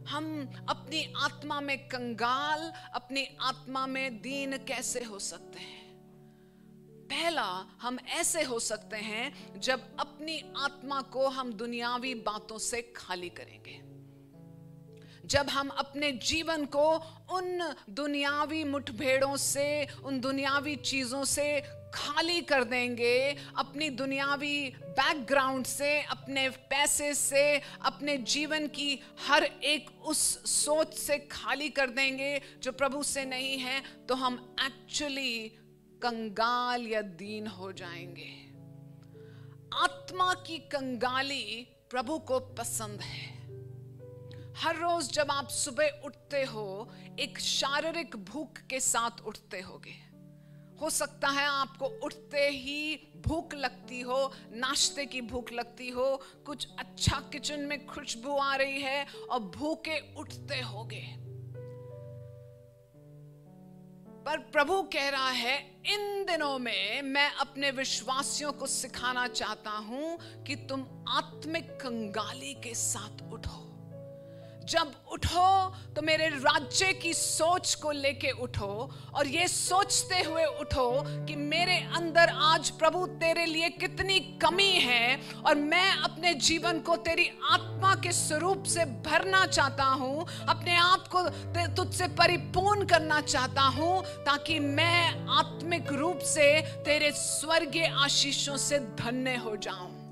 हम अपनी आत्मा में कंगाल, अपनी आत्मा में दीन कैसे हो सकते हैं? पहला, हम ऐसे हो सकते हैं जब अपनी आत्मा को हम दुनियावी बातों से खाली करेंगे, जब हम अपने जीवन को उन दुनियावी मुठभेड़ों से, उन दुनियावी चीजों से खाली कर देंगे, अपनी दुनियावी बैकग्राउंड से, अपने पैसे से, अपने जीवन की हर एक उस सोच से खाली कर देंगे जो प्रभु से नहीं है, तो हम एक्चुअली कंगाल या दीन हो जाएंगे। आत्मा की कंगाली प्रभु को पसंद है। हर रोज जब आप सुबह उठते हो, एक शारीरिक भूख के साथ उठते होगे। हो सकता है आपको उठते ही भूख लगती हो, नाश्ते की भूख लगती हो, कुछ अच्छा किचन में खुशबू आ रही है और भूखे उठते होगे। पर प्रभु कह रहा है, इन दिनों में मैं अपने विश्वासियों को सिखाना चाहता हूं कि तुम आत्मिक कंगाली के साथ उठो। जब उठो तो मेरे राज्य की सोच को लेके उठो, और ये सोचते हुए उठो कि मेरे अंदर आज प्रभु तेरे लिए कितनी कमी है, और मैं अपने जीवन को तेरी आत्मा के स्वरूप से भरना चाहता हूं, अपने आप को तुझसे परिपूर्ण करना चाहता हूं, ताकि मैं आत्मिक रूप से तेरे स्वर्गीय आशीषों से धन्य हो जाऊं।